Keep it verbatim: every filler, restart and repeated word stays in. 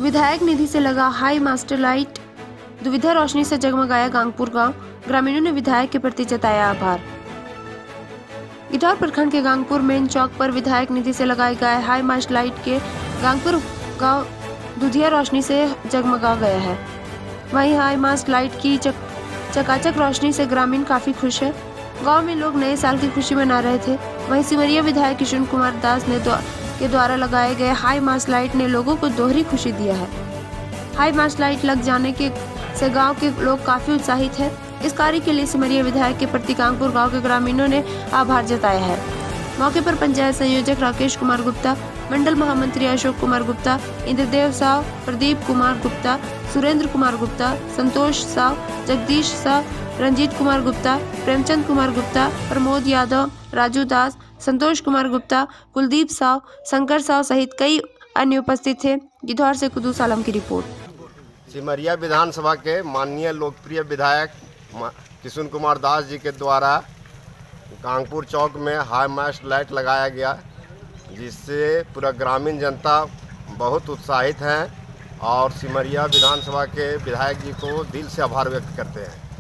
विधायक निधि से लगा हाई मास्टर लाइट, दुविधा रोशनी से जगमगाया गांगपुर गांव। ग्रामीणों ने विधायक के प्रति जताया आभार। गिद्धौर प्रखंड के गांगपुर मेन चौक पर विधायक निधि से लगाए गए हाई मास्ट लाइट के गांगपुर गांव दुधिया रोशनी से जगमगा गया है। वहीं हाई मास्ट लाइट की चक, चकाचक रोशनी से ग्रामीण काफी खुश है। गांव में लोग नए साल की खुशी मना रहे थे। वहीं सिमरिया विधायक किशुन कुमार दास ने द्वा, के द्वारा लगाए गए हाई मास्ट लाइट ने लोगों को दोहरी खुशी दिया है। हाई मास्ट लाइट लग जाने के से गांव के लोग काफी उत्साहित है। इस कार्य के लिए सिमरिया विधायक के प्रति गांगपुर गांव के ग्रामीणों ने आभार जताया है। मौके पर पंचायत संयोजक राकेश कुमार गुप्ता, मंडल महामंत्री अशोक कुमार गुप्ता, इंद्रदेव साव, प्रदीप कुमार गुप्ता, सुरेंद्र कुमार गुप्ता, संतोष साव, जगदीश साव, रंजीत कुमार गुप्ता, प्रेमचंद कुमार गुप्ता, प्रमोद यादव, राजू दास, संतोष कुमार गुप्ता, कुलदीप साव, शंकर साव सहित कई अन्य उपस्थित थे। गिद्धौर से कुदूस आलम की रिपोर्ट। सिमरिया विधानसभा के माननीय लोकप्रिय विधायक किशुन कुमार दास जी के द्वारा गांगपुर चौक में हाई मास्ट लाइट लगाया गया, जिससे पूरा ग्रामीण जनता बहुत उत्साहित हैं और सिमरिया विधानसभा के विधायक जी को दिल से आभार व्यक्त करते हैं।